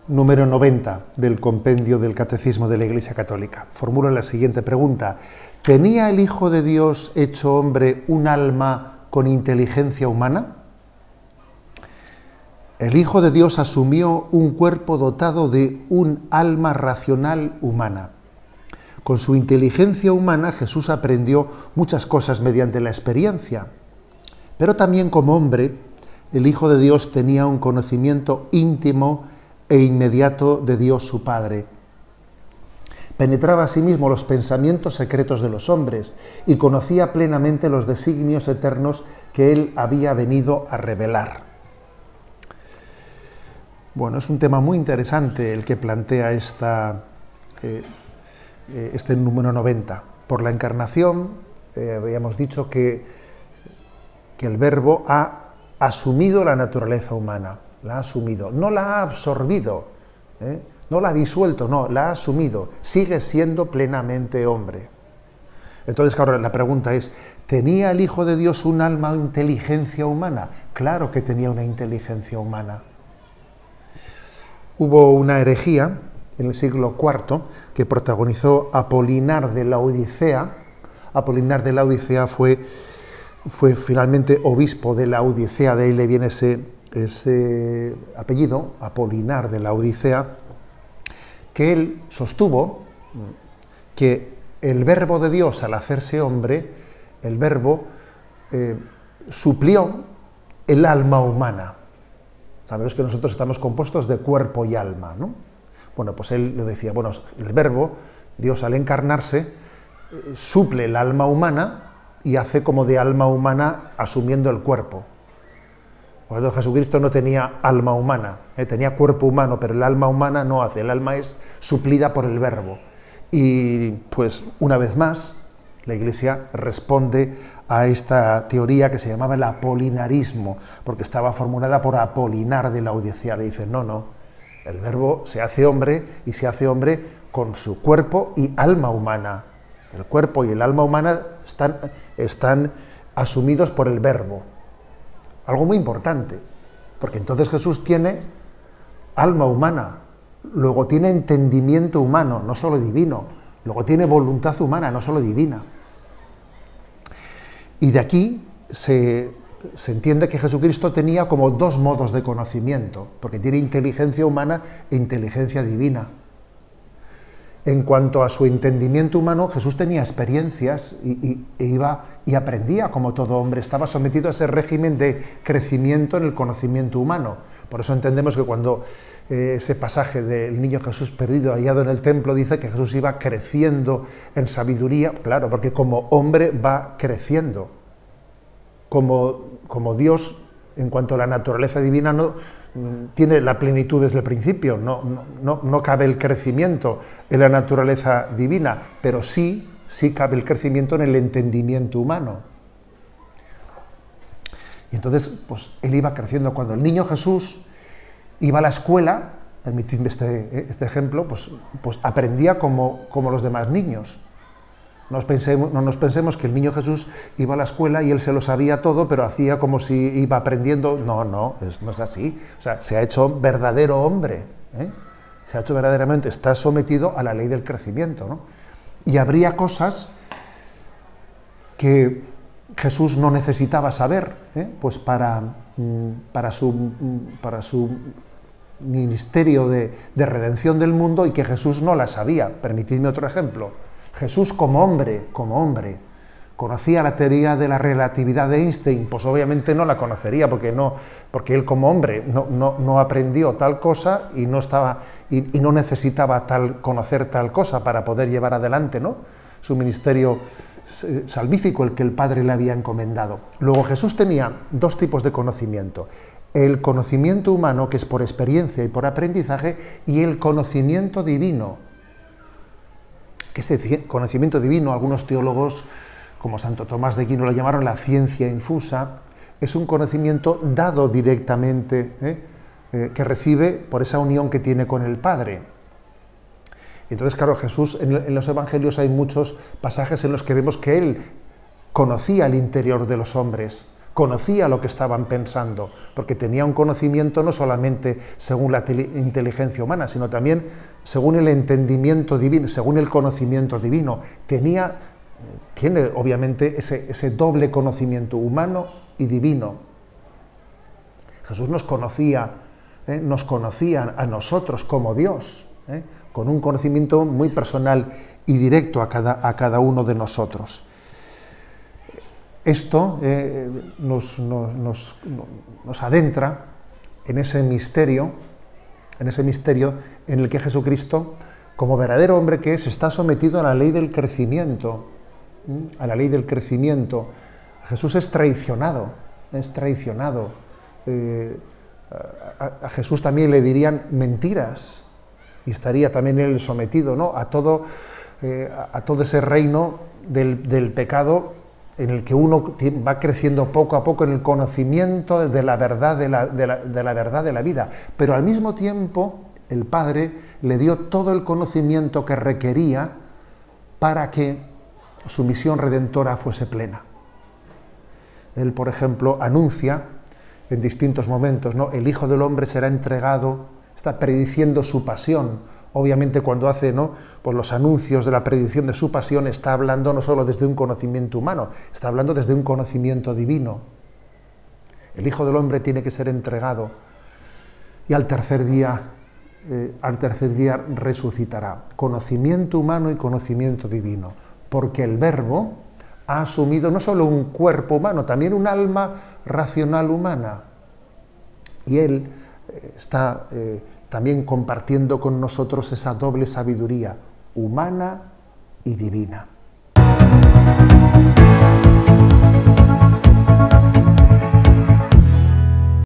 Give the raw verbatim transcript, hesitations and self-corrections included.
número noventa del compendio del Catecismo de la Iglesia Católica. Formula la siguiente pregunta: ¿tenía el Hijo de Dios hecho hombre un alma con inteligencia humana? El Hijo de Dios asumió un cuerpo dotado de un alma racional humana. Con su inteligencia humana Jesús aprendió muchas cosas mediante la experiencia, pero también como hombre el Hijo de Dios tenía un conocimiento íntimo e inmediato de Dios su Padre. Penetraba asimismo los pensamientos secretos de los hombres y conocía plenamente los designios eternos que él había venido a revelar. Bueno, es un tema muy interesante el que plantea esta, eh, este número noventa. Por la encarnación, eh, habíamos dicho que, que el Verbo ha asumido la naturaleza humana, la ha asumido, no la ha absorbido, ¿eh? no la ha disuelto, no, la ha asumido, sigue siendo plenamente hombre. Entonces, claro, la pregunta es, ¿tenía el Hijo de Dios un alma o inteligencia humana? Claro que tenía una inteligencia humana. Hubo una herejía en el siglo cuarto que protagonizó Apolinar de Laodicea. Apolinar de Laodicea fue, fue finalmente obispo de Laodicea, de ahí le viene ese, ese apellido, Apolinar de Laodicea, que él sostuvo que el Verbo de Dios, al hacerse hombre, el Verbo eh, suplió el alma humana. Sabemos que nosotros estamos compuestos de cuerpo y alma, ¿no? Bueno, pues él le decía, bueno, el Verbo, Dios al encarnarse, eh, suple el alma humana y hace como de alma humana asumiendo el cuerpo. Cuando Jesucristo no tenía alma humana, eh, tenía cuerpo humano, pero el alma humana no hace, el alma es suplida por el Verbo. Y pues una vez más, la Iglesia responde a esta teoría que se llamaba el apolinarismo, porque estaba formulada por Apolinar de Laodicea. Le dice, no, no, el Verbo se hace hombre y se hace hombre con su cuerpo y alma humana. El cuerpo y el alma humana están, están asumidos por el Verbo. Algo muy importante, porque entonces Jesús tiene alma humana, luego tiene entendimiento humano, no solo divino, luego tiene voluntad humana, no solo divina. Y de aquí se, se entiende que Jesucristo tenía como dos modos de conocimiento, porque tiene inteligencia humana e inteligencia divina. En cuanto a su entendimiento humano, Jesús tenía experiencias y, y, e iba y aprendía como todo hombre, estaba sometido a ese régimen de crecimiento en el conocimiento humano. Por eso entendemos que cuando eh, ese pasaje del niño Jesús perdido, hallado en el templo, dice que Jesús iba creciendo en sabiduría, claro, porque como hombre va creciendo. Como, como Dios, en cuanto a la naturaleza divina, no tiene la plenitud desde el principio, no, no, no cabe el crecimiento en la naturaleza divina, pero sí, sí cabe el crecimiento en el entendimiento humano. Y entonces, pues él iba creciendo. Cuando el niño Jesús iba a la escuela, permitidme este, este ejemplo, pues, pues aprendía como, como los demás niños. No nos, pensemos, no nos pensemos que el niño Jesús iba a la escuela y él se lo sabía todo, pero hacía como si iba aprendiendo. No, no, es, no es así. O sea, se ha hecho verdadero hombre, ¿eh? Se ha hecho verdaderamente, está sometido a la ley del crecimiento, ¿no? Y habría cosas que Jesús no necesitaba saber, ¿eh? Pues para, para, su, para su ministerio de, de redención del mundo, y que Jesús no las sabía. Permitidme otro ejemplo. Jesús como hombre, como hombre, conocía la teoría de la relatividad de Einstein, pues obviamente no la conocería, porque, no, porque él como hombre no, no, no aprendió tal cosa y no, estaba, y, y no necesitaba tal, conocer tal cosa para poder llevar adelante, ¿no?, su ministerio salvífico, el que el Padre le había encomendado. Luego Jesús tenía dos tipos de conocimiento: el conocimiento humano, que es por experiencia y por aprendizaje, y el conocimiento divino, que ese conocimiento divino, algunos teólogos como Santo Tomás de Aquino lo llamaron la ciencia infusa, es un conocimiento dado directamente, ¿eh? Eh, que recibe por esa unión que tiene con el Padre. Entonces, claro, Jesús, en, en los evangelios hay muchos pasajes en los que vemos que él conocía el interior de los hombres, conocía lo que estaban pensando, porque tenía un conocimiento no solamente según la inteligencia humana, sino también según el entendimiento divino, según el conocimiento divino. Tenía, tiene obviamente ese, ese doble conocimiento humano y divino. Jesús nos conocía, ¿eh? nos conocía a nosotros como Dios, ¿eh? con un conocimiento muy personal y directo a cada, a cada uno de nosotros. Esto eh, nos, nos, nos, nos adentra en ese misterio, en ese misterio en el que Jesucristo, como verdadero hombre que es, está sometido a la ley del crecimiento, ¿sí? a la ley del crecimiento. Jesús es traicionado, es traicionado. Eh, a, a Jesús también le dirían mentiras y estaría también él sometido, ¿no? a, todo, eh, a, a todo ese reino del, del pecado, en el que uno va creciendo poco a poco en el conocimiento de la verdad de la, de la, de la verdad de la vida. Pero al mismo tiempo, el Padre le dio todo el conocimiento que requería para que su misión redentora fuese plena. Él, por ejemplo, anuncia en distintos momentos, ¿no? El Hijo del Hombre será entregado, está prediciendo su pasión. Obviamente cuando hace, ¿no?, pues los anuncios de la predicción de su pasión, está hablando no solo desde un conocimiento humano, está hablando desde un conocimiento divino. El Hijo del Hombre tiene que ser entregado y al tercer día, eh, al tercer día resucitará. Conocimiento humano y conocimiento divino, porque el Verbo ha asumido no solo un cuerpo humano, también un alma racional humana. Y Él eh, está... Eh, también compartiendo con nosotros esa doble sabiduría, humana y divina.